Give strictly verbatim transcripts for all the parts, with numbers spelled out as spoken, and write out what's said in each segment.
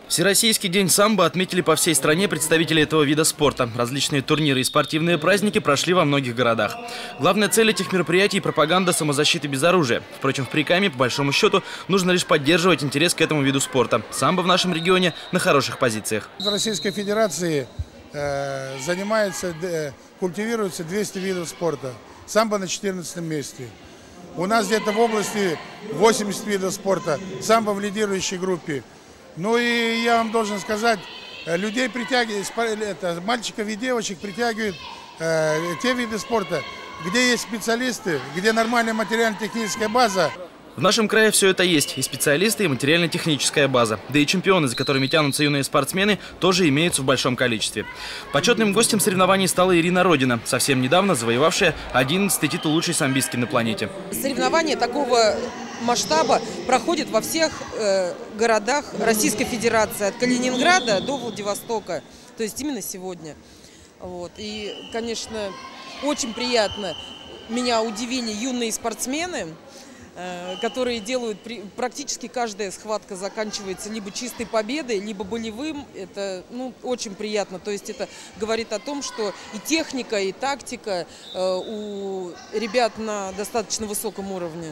Всероссийский день самбо отметили по всей стране представители этого вида спорта. Различные турниры и спортивные праздники прошли во многих городах. Главная цель этих мероприятий – пропаганда самозащиты без оружия. Впрочем, в Прикамье, по большому счету, нужно лишь поддерживать интерес к этому виду спорта. Самбо в нашем регионе на хороших позициях. В Российской Федерации э, занимается, э, культивируется двести видов спорта. Самбо на четырнадцатом месте. У нас где-то в области восемьдесят видов спорта. Самбо в лидирующей группе. Ну и я вам должен сказать, людей притягивает, это, мальчиков и девочек притягивают э, те виды спорта, где есть специалисты, где нормальная материально-техническая база. В нашем крае все это есть. И специалисты, и материально-техническая база. Да и чемпионы, за которыми тянутся юные спортсмены, тоже имеются в большом количестве. Почетным гостем соревнований стала Ирина Родина, совсем недавно завоевавшая одиннадцатый титул лучшей самбистки на планете. Соревнования такого масштаба проходят во всех э, городах Российской Федерации, от Калининграда до Владивостока. То есть именно сегодня. Вот. И, конечно, очень приятно, меня удивили юные спортсмены, которые делают, практически каждая схватка заканчивается либо чистой победой, либо болевым. Это ну, очень приятно. То есть это говорит о том, что и техника, и тактика у ребят на достаточно высоком уровне.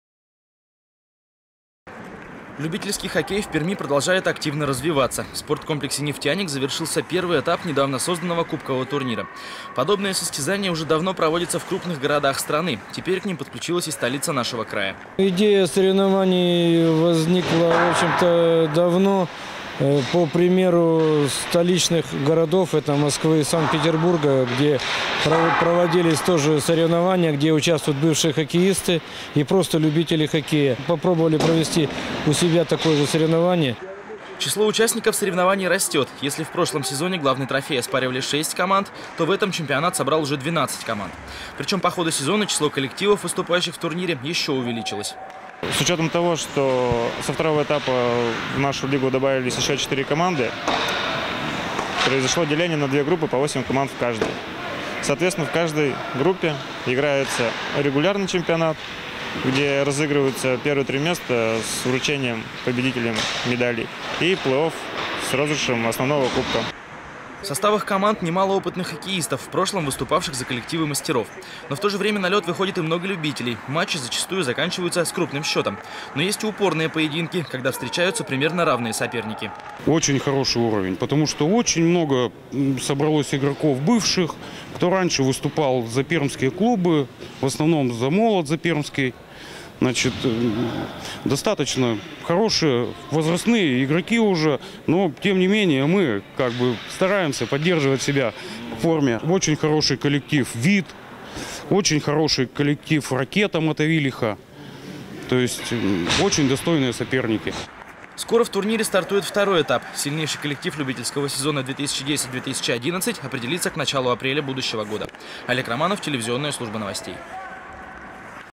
Любительский хоккей в Перми продолжает активно развиваться. В спорткомплексе «Нефтяник» завершился первый этап недавно созданного кубкового турнира. Подобные состязания уже давно проводятся в крупных городах страны. Теперь к ним подключилась и столица нашего края. Идея соревнований возникла, в общем-то, давно. По примеру столичных городов, это Москвы и Санкт-Петербурга, где проводились тоже соревнования, где участвуют бывшие хоккеисты и просто любители хоккея. Попробовали провести у себя такое же соревнование. Число участников соревнований растет. Если в прошлом сезоне главный трофей оспаривали шесть команд, то в этом чемпионат собрал уже двенадцать команд. Причем по ходу сезона число коллективов, выступающих в турнире, еще увеличилось. С учетом того, что со второго этапа в нашу лигу добавились еще четыре команды, произошло деление на две группы по восемь команд в каждой. Соответственно, в каждой группе играется регулярный чемпионат, где разыгрываются первые три места с вручением победителям медалей, и плей-офф с розыгрышем основного кубка. В составах команд немало опытных хоккеистов, в прошлом выступавших за коллективы мастеров. Но в то же время на лед выходит и много любителей. Матчи зачастую заканчиваются с крупным счетом. Но есть и упорные поединки, когда встречаются примерно равные соперники. Очень хороший уровень, потому что очень много собралось игроков бывших, кто раньше выступал за пермские клубы, в основном за Молот, за пермский. Значит, достаточно хорошие возрастные игроки уже, но тем не менее мы как бы стараемся поддерживать себя в форме. Очень хороший коллектив «Вид», очень хороший коллектив «Ракета» Мотовилиха, то есть очень достойные соперники. Скоро в турнире стартует второй этап. Сильнейший коллектив любительского сезона две тысячи десять — две тысячи одиннадцать определится к началу апреля будущего года. Олег Романов, телевизионная служба новостей.